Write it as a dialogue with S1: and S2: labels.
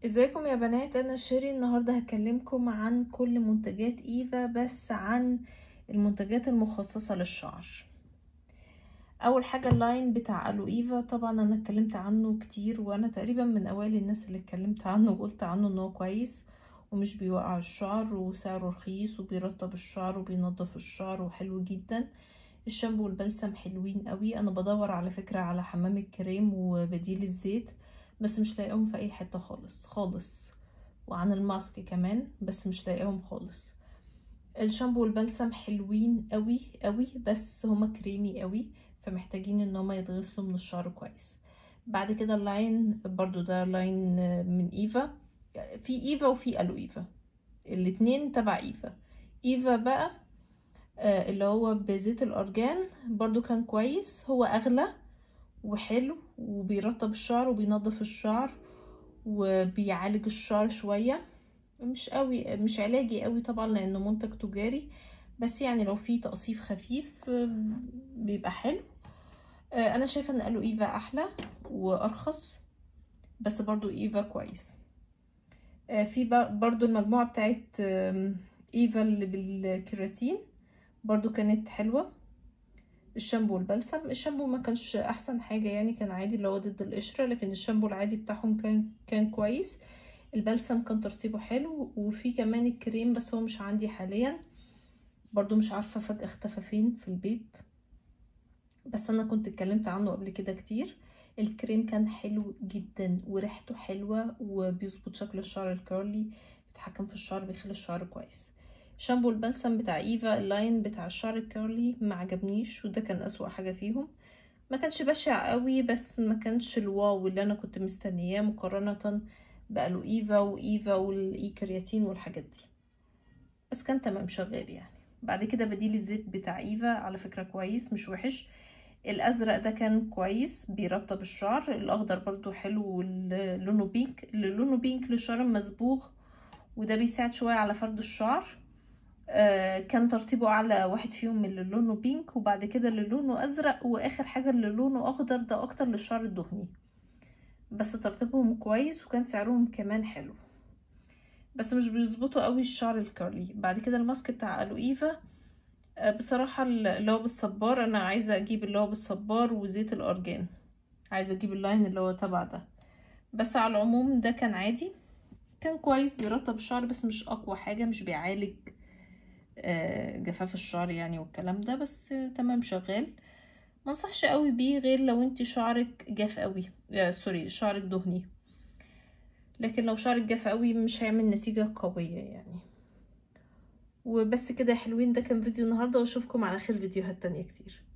S1: ازيكم يا بنات؟ انا شيري. النهارده هكلمكم عن كل منتجات ايفا، بس عن المنتجات المخصصه للشعر. اول حاجه اللاين بتاع الو ايفا، طبعا انا اتكلمت عنه كتير، وانا تقريبا من اوائل الناس اللي اتكلمت عنه وقلت عنه ان هو كويس ومش بيوقع الشعر وسعره رخيص وبيرطب الشعر وبينظف الشعر وحلو جدا. الشامبو والبلسم حلوين قوي. انا بدور على فكره على حمام الكريم وبديل الزيت، بس مش لاقيهم في اي حته خالص خالص، وعن الماسك كمان بس مش لاقيهم خالص. الشامبو والبلسم حلوين قوي قوي، بس هما كريمي قوي، فمحتاجين ان هما يتغسلوا من الشعر كويس. بعد كده اللاين برضو ده لاين من ايفا. في ايفا وفي الو ايفا، الاتنين تبع ايفا. ايفا بقى اللي هو بزيت الارجان برضو كان كويس، هو اغلى وحلو وبيرطب الشعر وبينظف الشعر وبيعالج الشعر شوية، مش قوي، مش علاجي قوي طبعا لانه منتج تجاري، بس يعني لو في تقصيف خفيف بيبقى حلو. انا شايفة ان الو ايفا احلى وارخص، بس برضو ايفا كويس. في برضو المجموعة بتاعت ايفا اللي بالكيراتين برضو كانت حلوة. الشامبو والبلسم، الشامبو ما كانش احسن حاجة يعني، كان عادي اللي هو ضد القشرة، لكن الشامبو العادي بتاعهم كان كويس. البلسم كان ترطيبه حلو، وفي كمان الكريم بس هو مش عندي حاليا، برضو مش عارفة فجأة اختفى فين في البيت، بس انا كنت اتكلمت عنه قبل كده كتير. الكريم كان حلو جدا وريحته حلوة وبيظبط شكل الشعر الكيرلي، بيتحكم في الشعر، بيخلي الشعر كويس. شامبو البلسم بتاع ايفا اللاين بتاع الشعر الكيرلي ما عجبنيش، وده كان اسوأ حاجة فيهم. ما كانش بشع قوي، بس ما كانش الواو اللي انا كنت مستنياه مقارنة بقالو ايفا وايفا والاي كرياتين والحاجات دي، بس كان تمام شغال يعني. بعد كده بديل الزيت بتاع ايفا على فكرة كويس، مش وحش. الازرق ده كان كويس بيرطب الشعر، الاخضر برضو حلو، واللونه بينك اللي لونه بينك للشعر المصبوغ، وده بيساعد شوية على فرد الشعر. كان ترتيبه اعلى واحد فيهم من اللي لونه بينك، وبعد كده اللي لونه ازرق، واخر حاجة اللي لونه اخضر ده اكتر للشعر الدهني، بس ترتيبهم كويس وكان سعرهم كمان حلو، بس مش بيظبطوا قوي الشعر الكيرلي. بعد كده الماسك بتاع الو ايفا بصراحة اللي هو بالصبار، انا عايزة اجيب اللي هو بالصبار وزيت الارجان، عايزة اجيب اللاين اللي هو تبع ده. بس على العموم ده كان عادي، كان كويس بيرطب الشعر، بس مش اقوى حاجة، مش بيعالج جفاف الشعر يعني والكلام ده، بس تمام شغال. منصحش قوي بيه غير لو انت شعرك جاف قوي، سوري شعرك دهني، لكن لو شعرك جاف قوي مش هيعمل نتيجة قوية يعني. وبس كده يا حلوين، ده كان فيديو النهاردة، واشوفكم على خير فيديوهات تانية كتير.